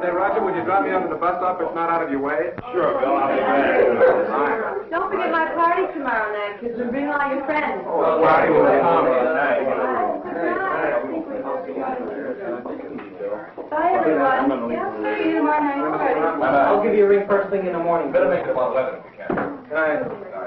Say, Roger, would you drop me off at the bus stop? It's not out of your way. Sure, Bill. I'll be glad. Don't forget my party tomorrow night, kids, and bring all your friends. Oh, party will come. Bye, everyone. Yeah, see you tomorrow night. I'll give you a ring first thing in the morning. Better make it about 11 if we can. Good night.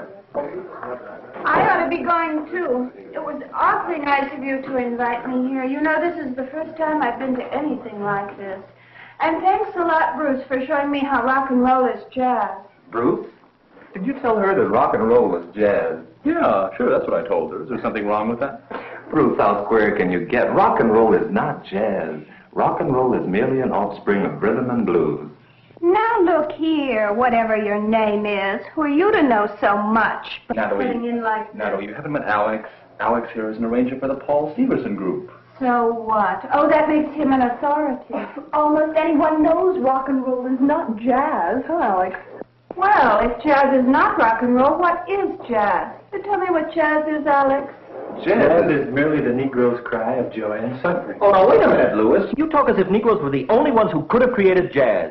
I ought to be going, too. It was awfully nice of you to invite me here. You know, this is the first time I've been to anything like this. And thanks a lot, Bruce, for showing me how rock and roll is jazz. Bruce? Did you tell her that rock and roll is jazz? Yeah, sure, that's what I told her. Is there something wrong with that? Bruce, how square can you get? Rock and roll is not jazz. Rock and roll is merely an offspring of rhythm and blues. Now look here, whatever your name is, who are you to know so much? But Natalie. putting in like Natalie, you haven't met Alex. Alex here is an arranger for the Paul Stevenson group. So what? Oh, that makes him an authority. Almost anyone knows rock and roll is not jazz, huh, Alex? Well, if jazz is not rock and roll, what is jazz? You tell me what jazz is, Alex. Jazz is merely the Negro's cry of joy and suffering. Oh, now, wait a minute, Louis. You talk as if Negroes were the only ones who could have created jazz.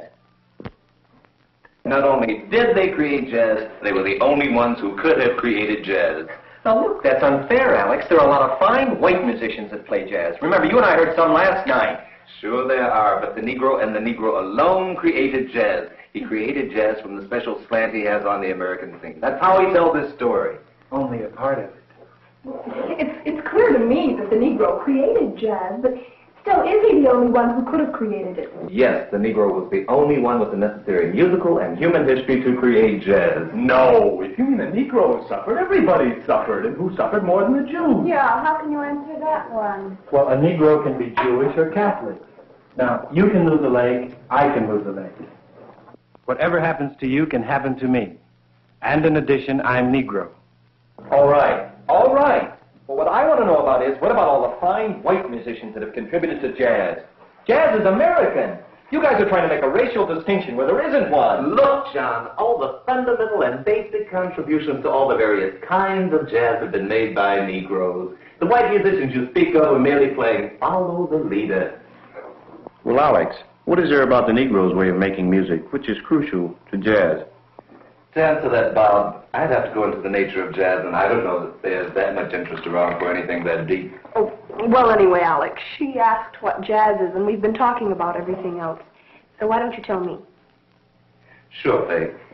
Not only did they create jazz, they were the only ones who could have created jazz. Now, look, that's unfair, Alex. There are a lot of fine white musicians that play jazz. Remember, you and I heard some last night. Sure there are, but the Negro and the Negro alone created jazz. He created jazz from the special slant he has on the American scene. That's how he tells this story. Only a part of it. It's clear to me that the Negro created jazz, but still, is he the only one who could have created it? Yes, the Negro was the only one with the necessary musical and human history to create jazz. No, if you mean the Negro suffered, everybody suffered. And who suffered more than the Jews? Yeah, how can you answer that one? Well, a Negro can be Jewish or Catholic. Now, you can move the leg, I can move the leg. Whatever happens to you can happen to me. And in addition, I'm Negro. All right. All right. Well, what I want to know about is, what about all the fine white musicians that have contributed to jazz? Jazz is American. You guys are trying to make a racial distinction where there isn't one. Look, John, all the fundamental and basic contributions to all the various kinds of jazz have been made by Negroes. The white musicians you speak of are merely playing follow the leader. Well, Alex, what is there about the Negro's way of making music which is crucial to jazz? To answer that, Bob, I'd have to go into the nature of jazz, and I don't know that there's that much interest around for anything that deep. Oh, well, anyway, Alex, she asked what jazz is, and we've been talking about everything else. So why don't you tell me? Sure, Faye.